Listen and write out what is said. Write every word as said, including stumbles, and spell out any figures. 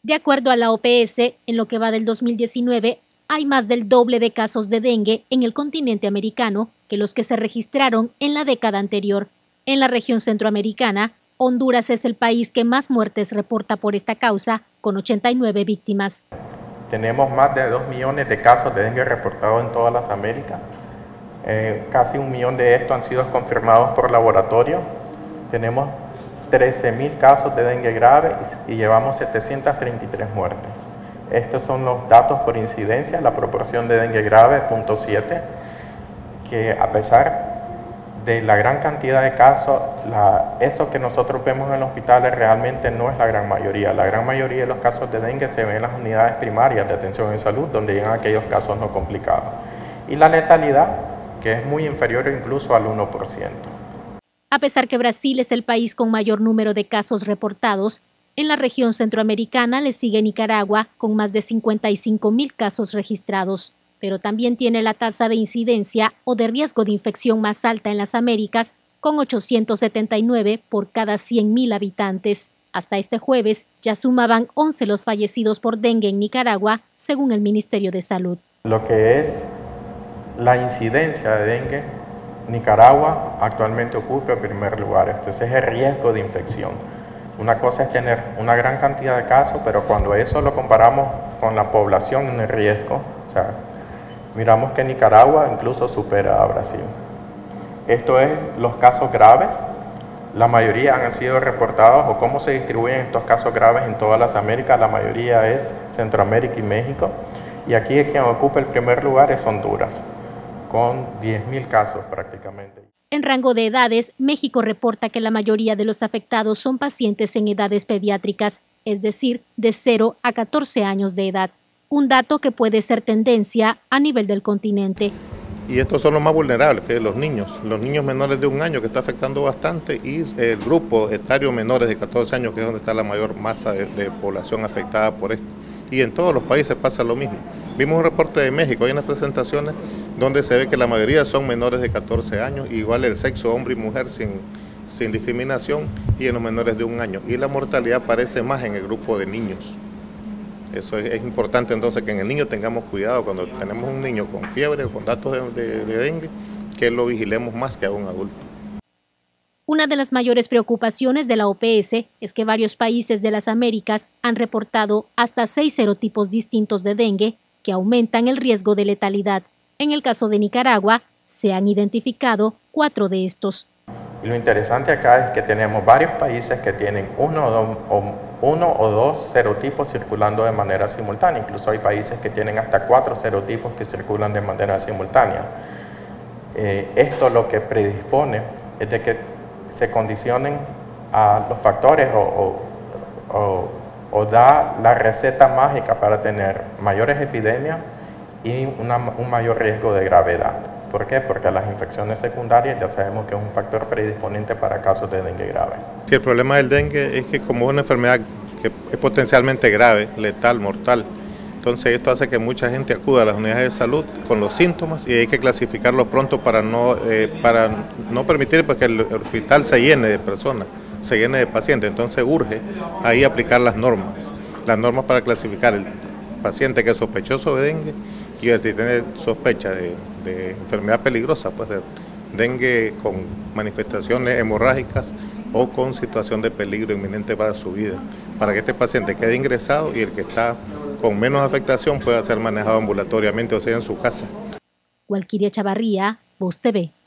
De acuerdo a la O P S, en lo que va del dos mil diecinueve, hay más del doble de casos de dengue en el continente americano que los que se registraron en la década anterior. En la región centroamericana, Honduras es el país que más muertes reporta por esta causa, con ochenta y nueve víctimas. Tenemos más de dos millones de casos de dengue reportados en todas las Américas. Eh, casi un millón de estos han sido confirmados por laboratorio. Tenemos trece mil casos de dengue grave y, y llevamos setecientas treinta y tres muertes. Estos son los datos por incidencia, la proporción de dengue grave, punto siete, que a pesar de la gran cantidad de casos, la, eso que nosotros vemos en los hospitales realmente no es la gran mayoría. La gran mayoría de los casos de dengue se ven en las unidades primarias de atención en salud, donde llegan aquellos casos no complicados. Y la letalidad, que es muy inferior incluso al uno por ciento. A pesar que Brasil es el país con mayor número de casos reportados, en la región centroamericana le sigue Nicaragua con más de cincuenta y cinco mil casos registrados, pero también tiene la tasa de incidencia o de riesgo de infección más alta en las Américas, con ochocientos setenta y nueve por cada cien mil habitantes. Hasta este jueves ya sumaban once los fallecidos por dengue en Nicaragua, según el Ministerio de Salud. Lo que es la incidencia de dengue, Nicaragua actualmente ocupa el primer lugar. Entonces es el riesgo de infección. Una cosa es tener una gran cantidad de casos, pero cuando eso lo comparamos con la población en el riesgo, o sea, miramos que Nicaragua incluso supera a Brasil. Esto es los casos graves. La mayoría han sido reportados, o cómo se distribuyen estos casos graves en todas las Américas. La mayoría es Centroamérica y México. Y aquí quien ocupa el primer lugar es Honduras, con diez mil casos prácticamente. En rango de edades, México reporta que la mayoría de los afectados son pacientes en edades pediátricas, es decir, de cero a catorce años de edad, un dato que puede ser tendencia a nivel del continente. Y estos son los más vulnerables, los niños, los niños menores de un año, que está afectando bastante, y el grupo etario menores de catorce años, que es donde está la mayor masa de, de población afectada por esto. Y en todos los países pasa lo mismo. Vimos un reporte de México, hay unas presentaciones donde se ve que la mayoría son menores de catorce años, igual el sexo, hombre y mujer, sin, sin discriminación, y en los menores de un año. Y la mortalidad aparece más en el grupo de niños. Eso es, es importante entonces que en el niño tengamos cuidado cuando tenemos un niño con fiebre o con datos de, de, de dengue, que lo vigilemos más que a un adulto. Una de las mayores preocupaciones de la O P S es que varios países de las Américas han reportado hasta seis serotipos distintos de dengue que aumentan el riesgo de letalidad. En el caso de Nicaragua, se han identificado cuatro de estos. Y lo interesante acá es que tenemos varios países que tienen uno o, dos, o, uno o dos serotipos circulando de manera simultánea. Incluso hay países que tienen hasta cuatro serotipos que circulan de manera simultánea. Eh, esto lo que predispone es de que se condicionen a los factores o, o, o, o da la receta mágica para tener mayores epidemias y una, un mayor riesgo de gravedad. ¿Por qué? Porque las infecciones secundarias ya sabemos que es un factor predisponente para casos de dengue grave. Sí, el problema del dengue es que como es una enfermedad que es potencialmente grave, letal, mortal, entonces esto hace que mucha gente acuda a las unidades de salud con los síntomas y hay que clasificarlos pronto para no, eh, para no permitir pues, que el hospital se llene de personas, se llene de pacientes. Entonces urge ahí aplicar las normas, las normas para clasificar el paciente que es sospechoso de dengue y si tiene sospecha de, de enfermedad peligrosa, pues de dengue con manifestaciones hemorrágicas o con situación de peligro inminente para su vida, para que este paciente quede ingresado y el que está con menos afectación pueda ser manejado ambulatoriamente, o sea, en su casa. Walquiria Chavarría, Voz T V.